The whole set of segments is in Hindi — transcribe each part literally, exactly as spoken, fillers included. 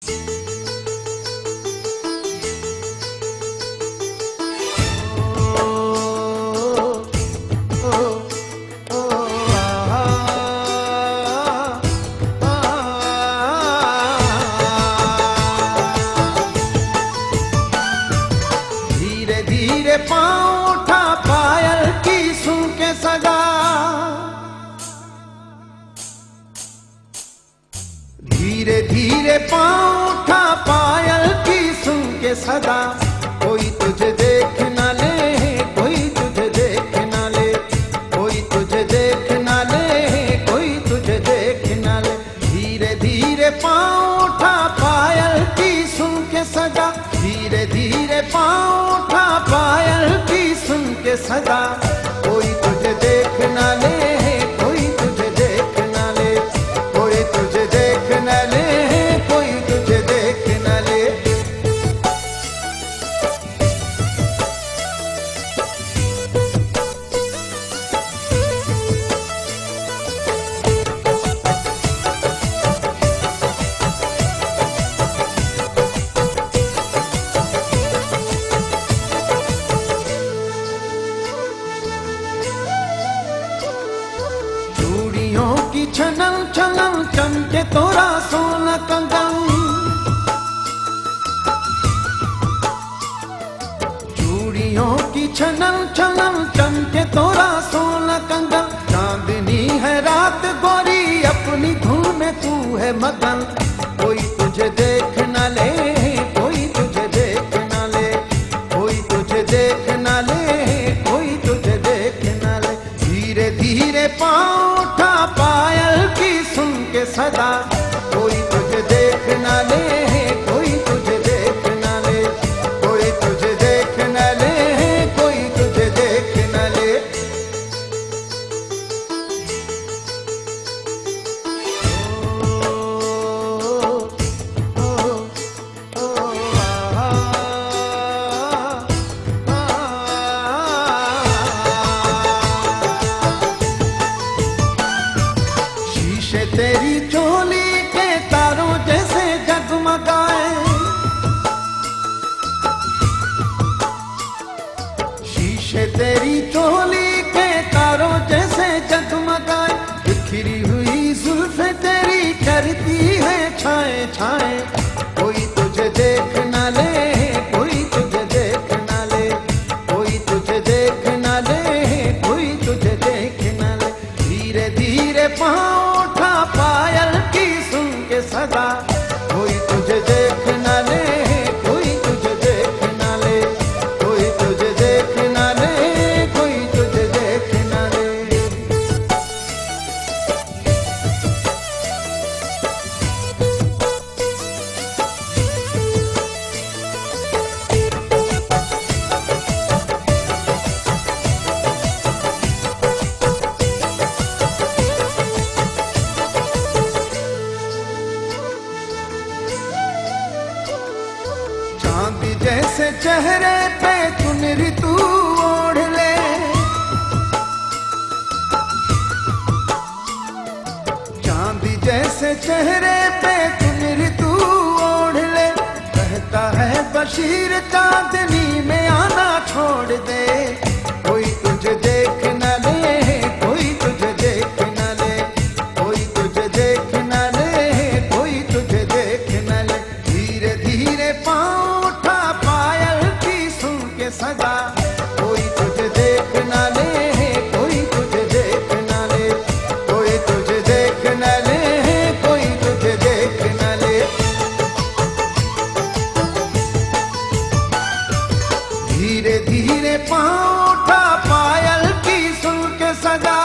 पाँव उठा पायल की सुन के सगा, धीरे धीरे पाँव उठा पायल की सुन के सगा। कोई तुझे देख ना ले, कोई तुझे देख ना ले, कोई तुझे देख ना ले, कोई तुझे देख ना ले। धीरे धीरे पाँव उठा पायल की सुन के सगा, धीरे धीरे पाँव उठा पायल की सुन के सगा। कोई तुझे देख ना ले, कोई तुझे देख ना ले, कोई तुझे देख ना ले, कोई तुझे देख ना ले। चूड़ियों की छनल छनल चमके तोरा सोना कंगन, चूड़ियों की छनल छनल चमके तोरा सोना कंगन। चांदनी है रात गोरी अपनी धुन में तू है मगन। कोई तुझे देख ना ले, कोई तुझे देख ना ले, कोई तुझे देख ना ले, कोई तुझे देख ना ले। धीरे धीरे पाँव उठा पायल की सुन के सदा। कोई तुझे देख ना ले, कोई तुझे देख ना ले, कोई तुझे देख ना ले, कोई तुझे देख ना ले। ओ, ओ, ओ, आ, आ, शीशे तेरी चोली के तारों जैसे जगमगाए, शीशे तेरी चोली के तारों जैसे जगमगाए। बिखरी हुई जुल्फें तेरी करती है छाए छाए। कोई तुझे देख ना ले, कोई तुझे देख ना ले, कोई तुझे देख ना ले, कोई तुझे देख ना ले। धीरे धीरे पाँव उठा पायल की सुन के सदा। कोई तुझे देख ना ले, कोई तुझे देख ना ले, कोई तुझे देख ना ले, कोई तुझे देख ना ले। चांद जैसे चेहरे पे चुनरी तू ओढ़ ले, चांद जैसे चेहरे पे चुनरी तू ओढ़ ले। कहता है बशीर चांदनी में आना छोड़ दे। कोई तुझे देख ना ले, कोई तुझे देख ना ले, कोई तुझे देख ना ले, कोई तुझे देख ना ले। धीरे धीरे पाँव उठा पायल की सुन के सगा। कोई तुझे देख ना ले, कोई तुझे देख ना ले, कोई तुझे देख ना ले, कोई तुझे देख ना ले। धीरे धीरे पाँव उठा पायल की सुन के सगा,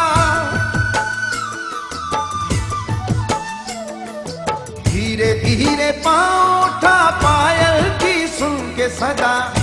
धीरे धीरे पाँव उठा पायल की सुन के सगा।